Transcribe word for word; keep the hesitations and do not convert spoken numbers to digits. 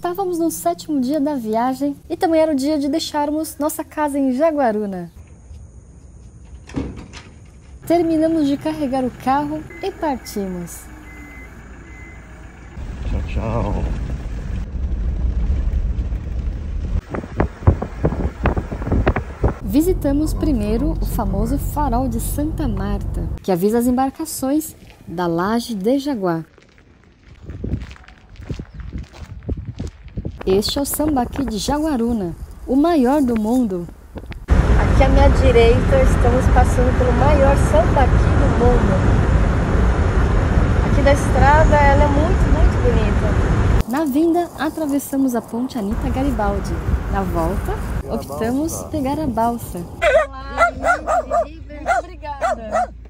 Estávamos no sétimo dia da viagem e também era o dia de deixarmos nossa casa em Jaguaruna. Terminamos de carregar o carro e partimos. Tchau, tchau. Visitamos primeiro o famoso Farol de Santa Marta, que avisa as embarcações da Laje de Jaguar. Este é o Sambaqui de Jaguaruna, o maior do mundo. Aqui à minha direita estamos passando pelo maior sambaqui do mundo. Aqui da estrada ela é muito, muito bonita. Na vinda atravessamos a ponte Anita Garibaldi. Na volta optamos pegar a balsa. Olá, muito obrigada.